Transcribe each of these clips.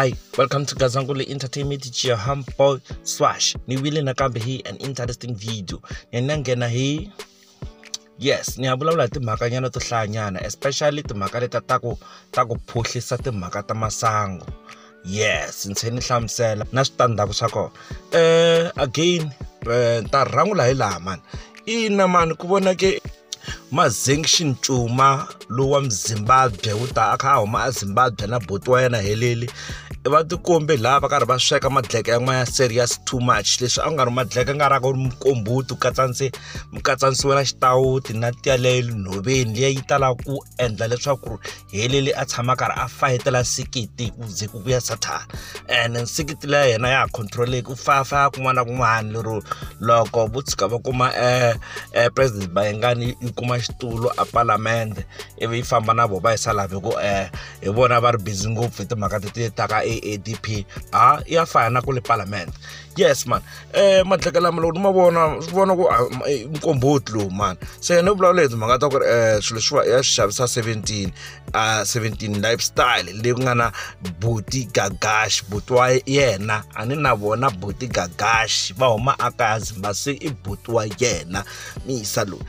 Hi, welcome to Gazangule Entertainment. It's your homeboy Swash. Ni wile na kambe hii an interesting video. Nangena hii. Yes, ni abula timhaka nyana to hlanyana, especially timhaka leta ta ku phuhlisa timhaka ta masangu. Yes, ntseni hlamusela na switandzhaku swa kona. Again, ta rangula hi laha man. Ina man ku vona ke Mazeng Shinchuma lo wa Zimbabwe uta akha huma Zimbabwe na boti wa yena heleli va tikombe lava karhi va sweka madleke yan'wana ya serious too much leswi a nga ri madleke nga ra ku mkombuti mukatsanisiwe na xitawuti na tiyaleyo nhoveni leyi tala ku endla leswaku heleli a tshama karhi a fayetela nsikiti ku ze ku vuya sathana and nsikiti leya yena ya control ku fafa kun'wana na kun'wana lero loko vutsika va kuma president Bayengani yi kuma xitulu a parliament ivi yi famba na vona va yisa lava ku hi vona va ri busy ngopfu hi timhaka ti taka ADP ya fana ku le parliament. Yes man, madleke lama loko ma vona ku mkombothi lo man se no vulavula leti mhaka ta ku swilo leswi ya xavisa 17 lifestyle leyi ku nga na Buti Gagash buti wa yena ani na vona Buti Gagash va huma aka Zimbabwe i buti wa yena misa lo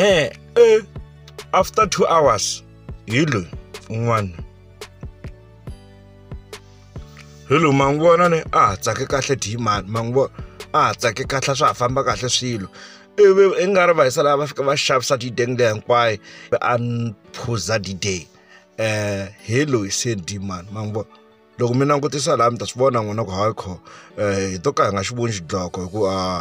after 2 hours hilo un'wana hello mangwana ne tsake kahle demand mangwa tsake kahle swa famba kahle swilo ivi engari va yisa lava fika va xavisa tidenge hinkwayo an phuza day hello I said demand mangwa loko mi langutisa laha mi ta swi vona n'wina ku hakho hi to ka hi nga xi voni xidloko hi ku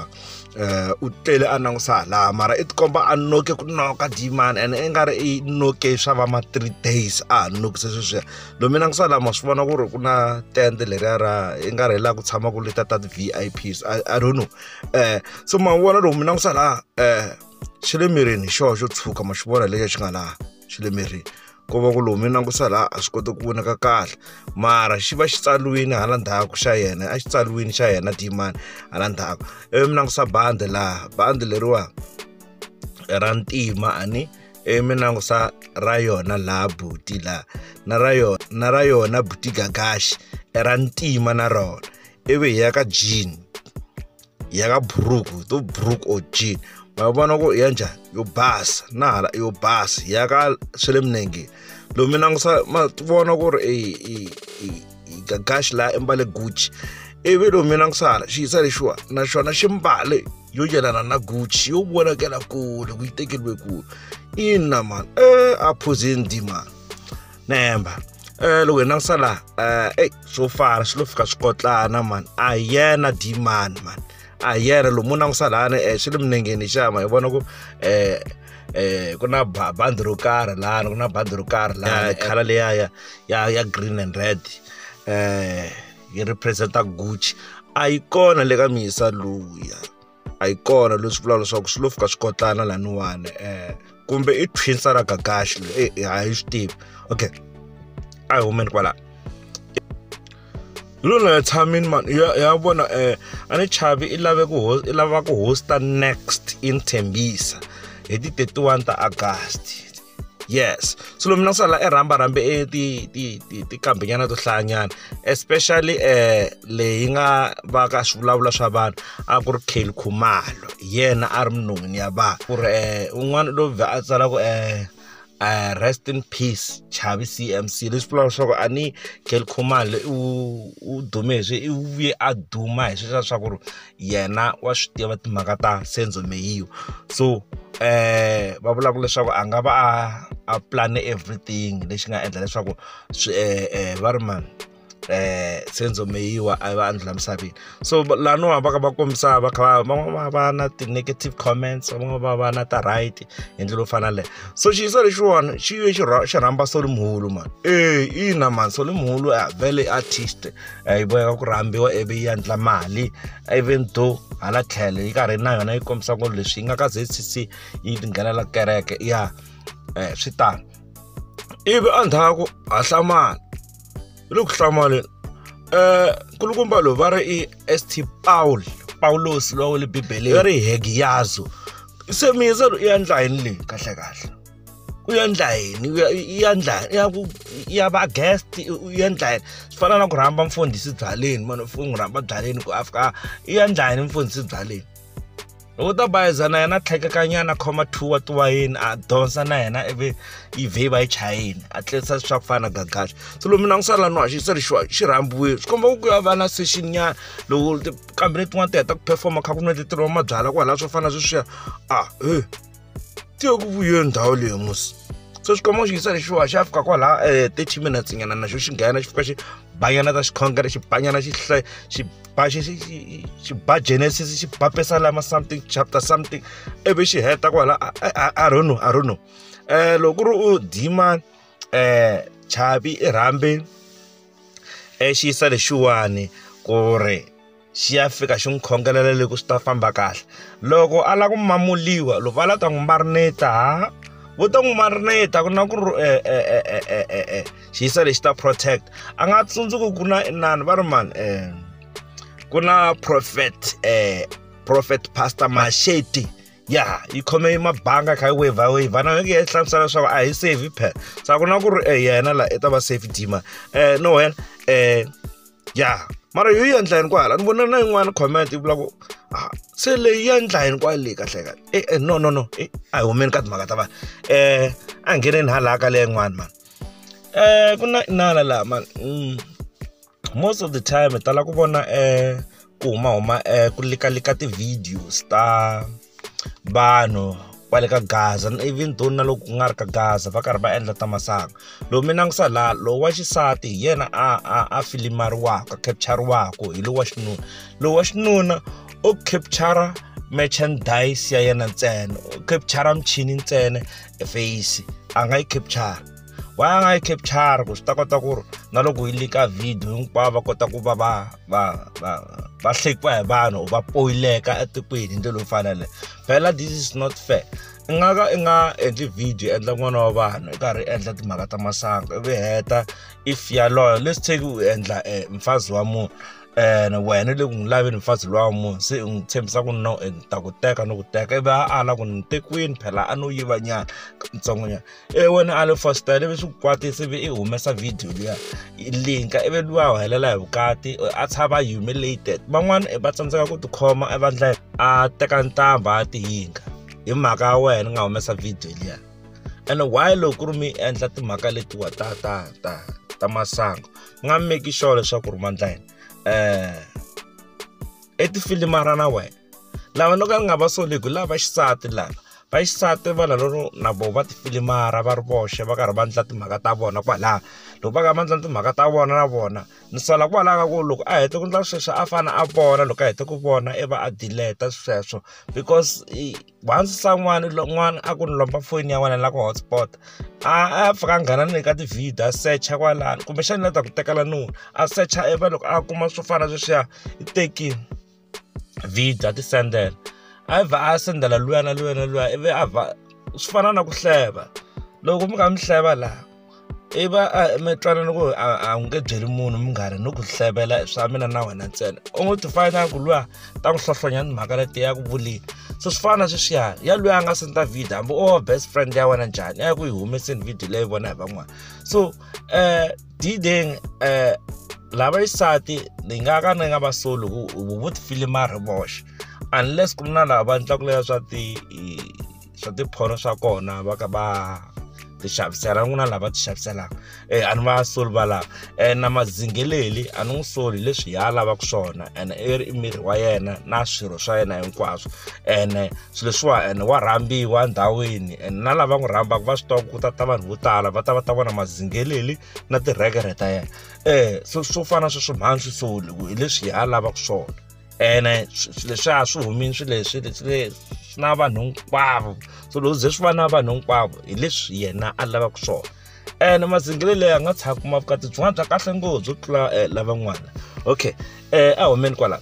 u tlele a langusa laha mara i tikomba a noke ku noka demand and i nga ri i noke swa va ma 3 days a nokise sweswiya lomu mi langusa laha ma swi vona ku ri ku na tende leriya ra i nga ri hi laha ku tshama ku leta ta VIPs I don't know so ma vona lomu mi langusa laha xi le mirini xo tshuka ma xi vona lexi xi nga laha xi le mirini ko va ku lomu mi langusa laha a swi koti ku vonaka kahle mara xi va xi tsaliwini hala ndzhaku xa yena a xi tsaliwini xa yena demand hala ndzhaku mi langusa bandi laha bandi leriwa ra ntima ani mi langusa ra yona laha buti laha na ra yona Buti Gagash ra ntima na rona ivi hi ya ka jean ya ka buruku to buruku or jean ma vona ku ya njhani yo basa na hala yo basa ya ka swele minenge lomu mi langusa ma vona ku ri Gagash la embale Gucci ivi lomu mi langusa hala xi yisa lexiwa na xona xi mbale yo yelana na Gucci yo vonakela kule ku yi tekeriwe kule ina man a phuzini demand nemba loko hi langusa laha swo fara swi lo fika swikotlana man a yena demand man a yena lomu langusa lana swi le minengeni xama hi vona ku ku na bandi ro karhi laha ku na bandi ro karhi laha khala leya ya green and red yi representa Gucci a yi kona le ka misa luya a yi kona leswi vula leswaku swi lo fika swikotlana laniwani kumbe i twinsa ra Gagash a hi swi tivi okay a hi humeni kwala lona tshamini man ya vona ani Chavi i lava ku hosta next in Tembisa hi ti 31 ta August. Yes, so lo mina sala rambe ti kambenyana to hlanyana especially leyi nga va ka swivulavula swa vanhu a ku ri Kheli Khumalo yena a ri munhwini ya vanhu ku ri un'wana lo a tsala ku rest in peace Chavi CMC leswi vula leswaku ani Kheli Khumalo u dume hi i vuye a duma hi sweswo swa ku ri yena wa swi tiva timhaka ta Senzo Meyiwa so va vula ku leswaku a nga va a plan everything lexi nga endla leswaku va ri man Senzo Meyiwa a va andla misaveni so lano va ka va kombisa va kha va na ti negative comments va va na ta right hi ndlela yo fana le so xi yisa lexiwani xi rhamba Solimhulu man ina man Solimhulu vele artist yi boyeka ku rambiwa ivi yi endla mali even though hala tlhelo yi karhi na yona yi kombisa ku leswi yi nga ka ZCC yi tinghenela kereke ya swi tano ivi andhaku a hlamala loku hlamale kulukumba lo va ri St Paulos lo le Bibele ri Hegiazo se misa lo i endla yini le kahle uyendla yini ya ba guest uyendla yini sifana na ku rhamba mfundhisi byaleni mano u rhamba byaleni ku Afrika uyendla yini mfundhisi byaleni loko ta bayiza na yena tlhekeka nyana khoma thuwa tuwayeni a donsa na yena ivi yi vheva yi chayeni a tlherisa swa ku fana gagaxa so lomu mina ngisala no xi xi rhambiwile swi komba ku ya va na session nyana loko kambe letin'wana ti heta ku performa kha ku nweteteliwa mabyala kwalaha swo fana sweswiya tiyo ku vuyeni ndhawu leyi musi so swi komba ku xi yisa lexiwa xi ya fika kwalaha 30 minutes nyana na xo xi nghena xi fika xi banyana ta xikhongela xi banyana xi ba Genesis xi ba Psalm something chapter something ivi xi heta kwala I don't know loko ri u Dima Chabi Rambe xi yisa lexiwani ku ri xi ya fika xi n'wi khongelela loko swi ta famba kahle loko a lava ku mamuliwa loko va lava ta n'wi marineta vo ta n'wi marineta ku na ku ri xi yisa lexi ta protect a nga tsundzuki ku na inani va ri mani ku na prophet pastor Masheti ya yi khome mabanga kha yi wave na nge yi hlamusela leswaku a hi save phela sa ku na ku ri yena la i ta va safe Dima no wena ya mara yo yi endla yini kwala ni vona na yin'wana comment yi vula ku se leyi ya endla yini kwale kahle kahle no a hi humeni ka timhaka ta vanhu a ngheneni hala ka leyi yin'wana man ku na inala la man most of the time tala ku vona ku huma ku likalika ti-videos ta vanhu va le ka Gaza even though na loko ku nga ri ka Gaza va karhi va endla ta masangu lowu mina ngisa laha lowu wa xisati hi yena a filimariwaka capture-riwaka hi lowu wa xinuna u capture merchandise ya yena ntsena u capture michini ntsena face a nga yi capture wa nga yi capture ku swi ta kota ku ri na loko yi lika video hinkwavo va kota ku va hlekiwa hi vanhu va poyileka etikweni hi ndlela yo fanele phela this is not fair i nga endli video endla n'wana wa vanhu i karhi endla timhaka ta masangu ivi heta if yaloyo let's take u endla mfazi wa munhu wena le ku n'wi laveni mfazi luwa wa munhu se u n'wi tshembisa ku no ta ku teka no ku teka ivi a ala ku ni tekiwini phela a no yiva nyana ntsongonyana wena a le fostele ivi swi ku kwatisa ivi i humesa video liya i linka ivi luwa helela hi vukati a tshava humiliated van'wana va tsandzeka ku tikhoma i va ndla a teka ntambha a tihinga hi mhaka ya wena nga humesa video liya and why loko ri mi endla timhaka letiwa ta masangu nga make sure leswaku ri mandla yini etifilimara na wena lava no ka nga va soli ku lava xisati lava va xisati vana loro na vo va tifilimara va ri voxe va karhi va endla timhaka ta vona kwalaha loko va nga endla timhaka ta vona na vona ni sala kwalaha ka ku loko a hete ku endla sweswo a fana a vona loko a hete ku vona i va a delete sweswo because once someone n'wana a ku ni lomba foni ya wena la ku hotspot a fika nghena ni ka ti-video a searcha kwalano kumbexani la ta ku tekela nuna a searcha iva loko a kuma swo fana sweswiya i tekini video a ti sendela a va a sendela luya na ivi a va swi fana na ku hleva loko mi kha mi hleva laha i va mi twanana ku a nge byeli munhu mi nga ri no ku hlevela swa mina na wena ntsena u ngo ti fana ku luya ta ku hlohlonya timhaka leti ya ku vulini so swi fana sweswiyani ya luya a nga senda video hambi o best friend ya wena njhani ya ku yi humeseni video leyi vona hi van'wana so D-Day lava xisati ni nga va solo vo tifilimara ri voxe unless ku ri na lava va endlaka leya swa tiphono swa kona va ka va ti xavisela ku na lava ti xaviselaka a ni va soli va lava na mazingeleli a ni n'wi soli leswi ya lavaka swona and i ri miri wa yena na swirho swa yena hinkwaswo and swilo leswiwa and wa rhambiwa ndhawini and na lava n'wi rhambaka va swi tiva ku ta vanhu vo tala va ta vona mazingeleli na tirekere ta yena swo fana sweswo mhani swi soli hi leswi ya lavaka swona and leswiya swi humini swileswi na vanhu hinkwavo so loko ze swi va na vanhu hinkwavo hi leswi yena a lavaka swona and mazingelelo ya nga tshama kuma vukati byin'wana bya kahle ngopfu byo tlula lavan'wana okay a humeni kwala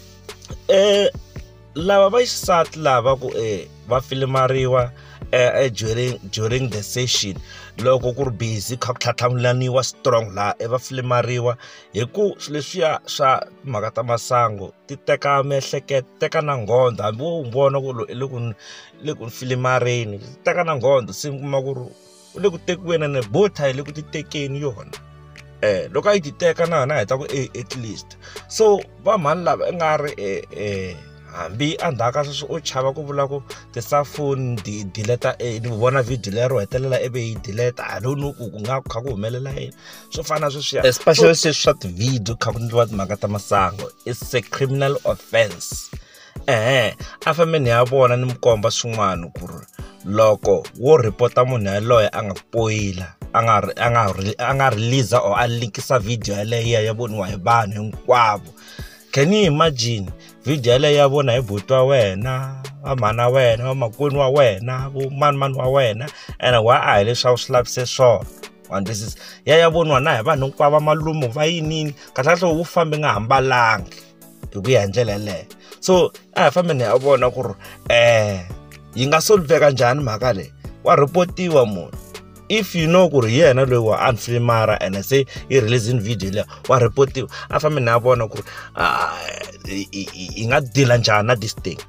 lava va xisati lava ku va filimariwa during the session loko ku ri busy kha ku tlhatlhamulaniwa strong la va filimariwa hi ku leswiya swa mhaka ta masangu ti teka miehleketo teka na nghondo hambi wo vona ku le ku filimareni ti teka na nghondo se mi kuma ku ri u le ku tekiweni ene botha yi le ku ti tekeni yona loko a yi ti teka na heta ku at least so va mhani lava i nga ri hambi andhaka sweswi u chava ku vula ku ti-cellphone dileta ni vona video lero hetelela ive yi dileta I don't know ku nga kha ku humelela yini swo fana sweswiya especially sweswi swa ti-video kha ku ndliwa timhaka ta masangu it's a criminal offense a fambe ni ya vona ni mukomba swin'wana ku ri loko wo report munhu yaloye a nga poyila a nga release or a linkisa video yaleyo ya voniwa hi vanhu hinkwavo. Can you imagine video yaleyo ya vona hi buti wa wena wa mhana wena wa makwenu wa wena vo mani wa wena and wa a hi leswaku swi lavise swona and this is ya voniwa na hi vanhu hinkwavo malume va yinini kahle wu fambe nga hambalangi hi ku ya ndlela leyo. So a hi fambe ni ya vona ku ri yi nga solveka njhani mhaka leyi wa reportiwa munhu if you know ku ri yena loyi wa unfilmara and say i releasing video leyi wa reportiwa a fambe ni ya vona ku ri yi nga deala njhani na this thing.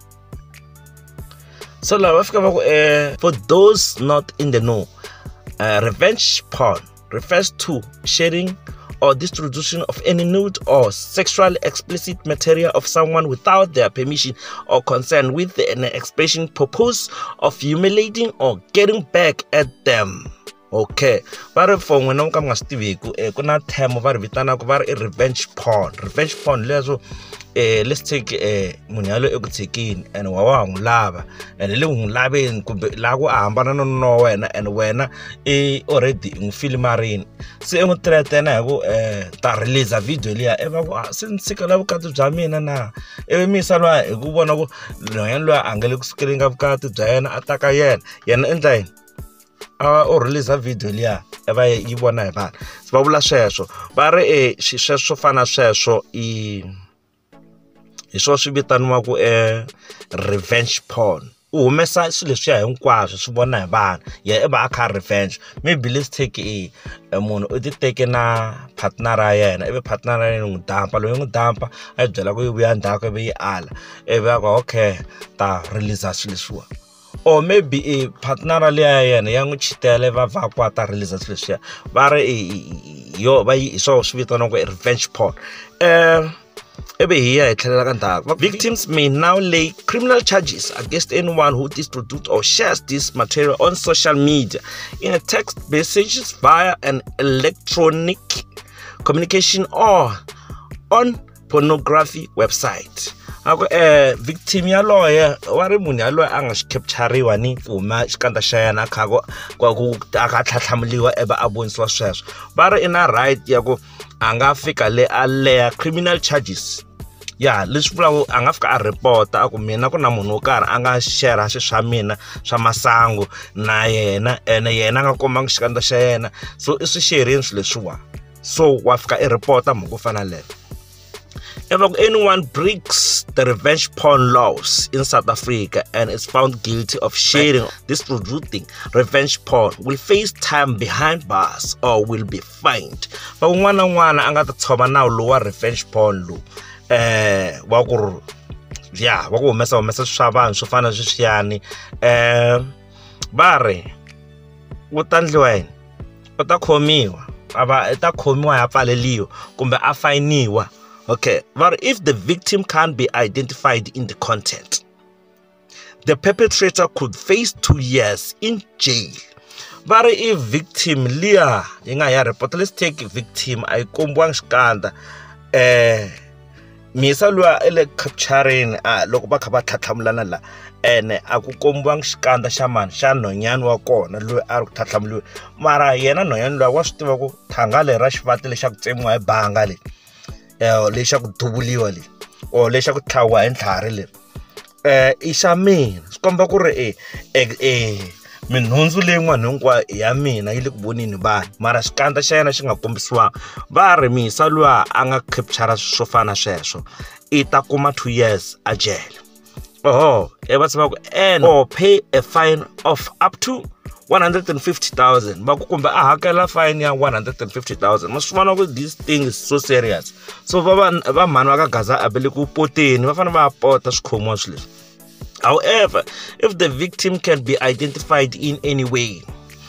So lava va fika va ku for those not in the know, revenge porn refers to sharing or distribution of any nude or sexually explicit material of someone without their permission or consent with an expression purpose of humiliating or getting back at them. Okay, vari for n'wina ka mi nga swi tiviku ku na term va ri vitanaka va ri revenge porn. Revenge porn leswo let's take munhu yaloye eku tshikini and wa n'wi lava and le n'wi laveni kumbe laha ku a hambana no wena and wena already n'wi filmarini se n'wi threatena hi ku ta release video liya va ku se ni tshikela vukati bya mina na misa loyi hi ku vona ku loyi a nga le ku sukeleni ka vukati bya yena a taka yena endla yini o release video liya va yi vona hi vanhu va vula sweswo va ri sweswo fana sweswo hi swona swi vitaniwa ku revenge porn. U humesa swilo leswiya hinkwaswo swi vona hi vanhu i va a kha revenge. Maybe let's take munhu u ti teke na partner ya yena ivi partner ya yena n'wi dampa loyi n'wi dampa a yi byela ku yi vuya ndzhaku ivi yi ala ivi a ku okay ta release swilo leswiwa or maybe partner liya ya yena ya n'wi chitela va ku ta release swilo leswiya va ri hi swona swi vitaniwa ku revenge porn. Victims may now lay criminal charges against anyone who distributes or shares this material on social media, in a text messages, via an electronic communication, or on pornography website. Victim yaloye wa ri munhu yaloye a nga xi capture-riwa ni kuma xikandza xa yena a ku tlhatlhamuliwa eva a vonisiwa sweswo va ri ina right ya ku a nga fika le a leya criminal charges leswi vulaku a nga fika a report-a a ku mina ku na munhu wo karhi a nga share swi swa mina swa masangu na yena ene yena a nga kombanga xikandza xa yena so i swi sharing swilo leswiwa so wa fika i report-a mhaka ku fana leyo. If anyone breaks the revenge porn laws in South Africa and is found guilty of sharing, distributing revenge porn will face time behind bars or will be fined. But un'wana a nga ta tshova nawu lowu wa revenge porn lowu wa ku humesa swa vanhu swo fana sweswiyani va ri u ta ndliwa yini u ta khomiwa ta khomiwa ya pfaleliwa kumbe a fayiniwa. Okay, but if the victim can't be identified in the content, the perpetrator could face 2 years in jail. But if victim liya yinga ya report, let's take victim ay kombiwanga xikandza misa loyi ele capturing loko va kha va tlhatlhamulana la ene a ku kombiwanga xikandza xa mani xa nhonyani wa kona loyi a ri ku tlhatlhamuliwa mara yena nhonyani loyi wa swi tiva ku thanga leri ra xivati lexa ku tsemiwa hi banga leyi lexa ku dubuliwa leyi or lexa ku tlhawiwa hi ntlhari leri i xa mina swi komba ku ri minhundzu leyin'wana hinkwayo ya mina yi le ku voneni vanhu mara xikandza xa yena xi nga kombisiwanga va ri misa loyi a nga capture swo fana sweswo i ta kuma 2 years a jele va tsema ku or pay a fine of up to 150,000 va ku kumbe a hakela fine ya 150,000 ma swi vona ku this thing is so serious so va mhani va ka Gaza a bele ku poteni va fanele va pota swikhomiwa swi leswi. However, if the victim can be identified in any way,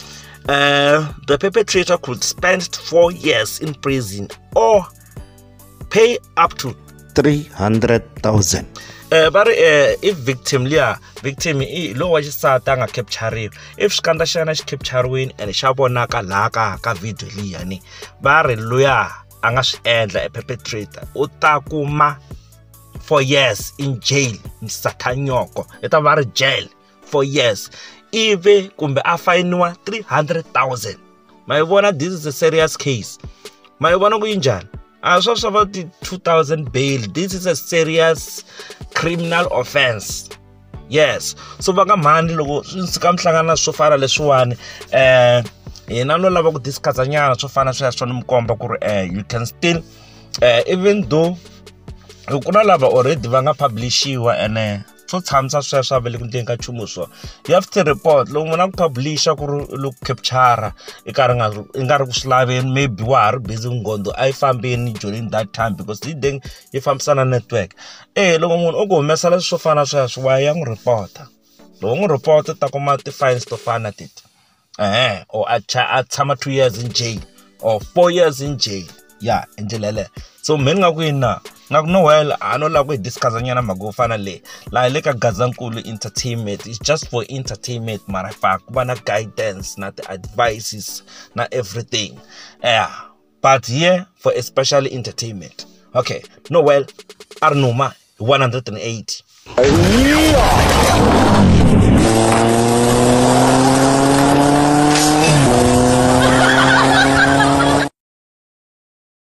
the perpetrator could spend 4 years in prison or pay up to 300,000. But if victim lo wa xisata nga capture if xikandza xa yena xi captureweni and xa vonaka laha ka video liya ni va ri loya a nga swi endla a perpetrator u ta kuma 4 years in jail nsatanyoko i ta va ri jail 4 years ive kumbe a fayiniwa 300,000. ma vona this is a serious case. ma vona ku yinjani a swa swa 2,000 bail. This is a serious criminal offense. Yes, so va nga mani loko swi ka mhlangana swo fana leswiwani hina no lava ku discussa nyana swo fana sweswo ni mukomba ku ri you can still even though ku na lava already va nga publishiwa and swo tshamisa sweswo vele ku ndeni ka chumu swo you have to report loko munhu ku publisha ku ri lo capture i nga ri ku swilaveni maybe wa ha ri busy ngondo a yi fambeni during that time because yi fambisana network loko munhu o ku humesa leswi swo fana sweswo wa ya n'wi reporta loko n'wi reporta ta kuma ti-fines to fana titi or a tshama 2 years in jail or 4 years in jail ya endlelele. So meni nga ku yina ngaku no well I no la ku discuss nyana mago fana le ka Gazankulu Entertainment. It's just for entertainment mara fa ku ba na guidance na the advices na everything but here for especially entertainment. Okay, no well Arnoma 180.